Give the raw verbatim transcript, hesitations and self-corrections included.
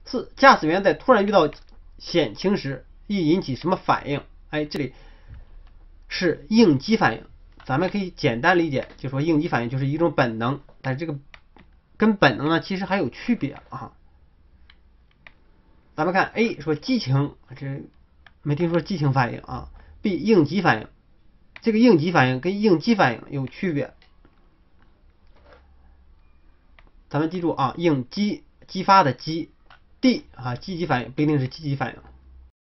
四、驾驶员在突然遇到险情时易引起什么反应？哎，这里是应激反应。咱们可以简单理解，就说应激反应就是一种本能，但是这个跟本能呢其实还有区别啊。咱们看 A 说激情，这没听说激情反应啊。B 应激反应，这个应激反应跟应激反应有区别。咱们记住啊，应激激发的激 D 啊，积极反应不一定是积极反应。